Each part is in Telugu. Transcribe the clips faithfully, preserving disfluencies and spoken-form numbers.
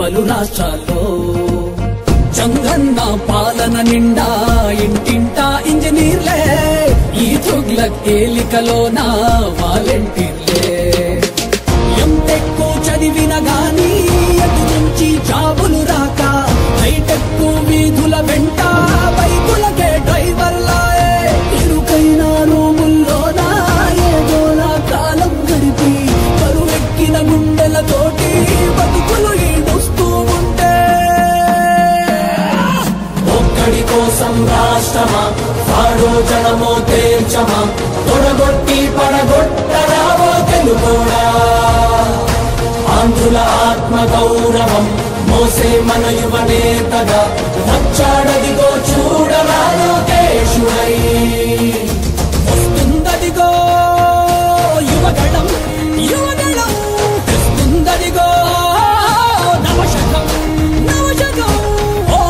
పలు రాష్ట్రాల్లో చంద్రన్న పాలన నిండా ఇంటింటా ఇంజనీర్లే ఈ తుగ్లక్ ఏలికలోనా వాలంటీర్లే ఎంటెక్కు చదివిన గాని అటు నుంచి జాబులు రాక హైటెక్కు వీధుల వెంట బైకులకే డ్రైవర్లాయే ఇరుకైన రూముల్లోనా ఏదోలా కాలం గడిపి కరువెక్కిన గుండెలతోటి బతుకులు ఈడుస్తూ ఉంటే ఒక్కడి కోసం రాష్ట్రమా వాడో జనమో తేల్చమా తొడగొట్టి పడగొట్టరావో తెలుగోడా ఆంధ్రుల ఆత్మ గౌరవం మోసే మన యువ నేతగా వచ్చాడదిగో చూడరా లోకేశుడై వస్తుందదిగో యువగణం యువగణం తెస్తుందదిగో నవశకం నవశకం ఓ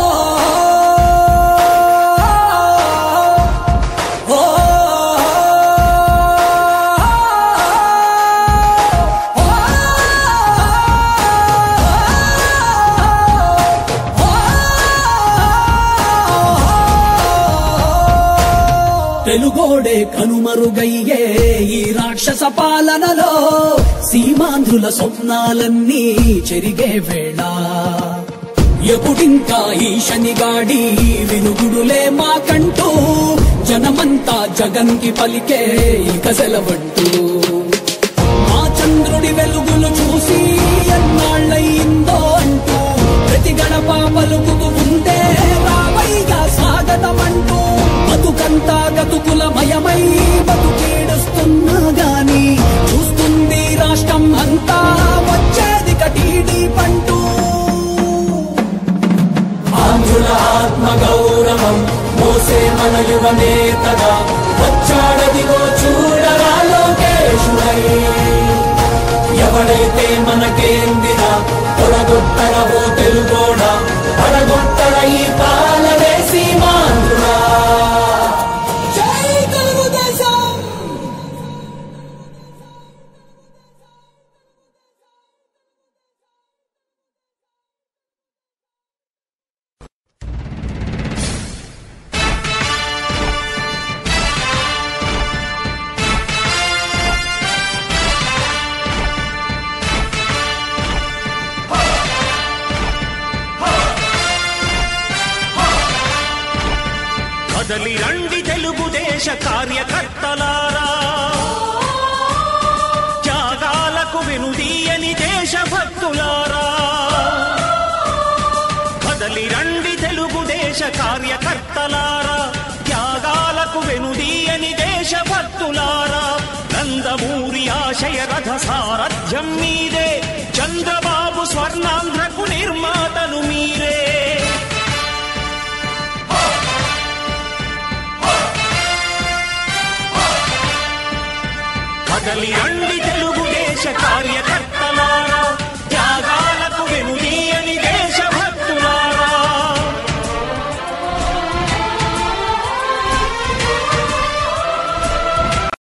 ఓ తెలుగోడే కనుమరుగయ్యే ఈ రాక్షస పాలనలో సీమాంధ్రుల స్వప్నాలన్నీ చెరిగే వేళ ఎప్పుడింకా ఈ శనిగాడి వినుగుడులే మాకంటూ జనమంతా జగన్కి పలికే ఇక సెలవంటూ మా చంద్రుడి వెలుగులు చూసి ఎన్నాళ్ళయిందో అంటూ ప్రతి గడప పలుకుతూ ఉంటే రావైగా స్వాగతమంటూ బతుకంతా గతుకులమయమై బతుకీడుస్తున్నా గాని చూస్తుంది రాష్ట్రం అంతా వచ్చేది కటీడీ పంటూ ఆంధ్రుల ఆత్మ గౌరవం మోసే మన యువ నేతగా వచ్చాడదిగో చూడరా లోకేశుడై ఎవడైతే మనకేందిరా తొడగొట్టడవో తెలుగోడా పడగొట్టడ ఈ పాలనే సీమాంధ్రుడా కదలి రండి తెలుగుదేశ కార్యకర్తలారా త్యాగాలకు వెనుదీయని దేశభక్తులారా కదలి రండి తెలుగుదేశ కార్యకర్తలారా త్యాగాలకు వెనుదీయని దేశభక్తులారా నందమూరి ఆశయ రథ సారథ్యం మీదే చంద్రబాబు స్వర్ణాంధ్రకు నిర్మాతను మీరే కదలి రండి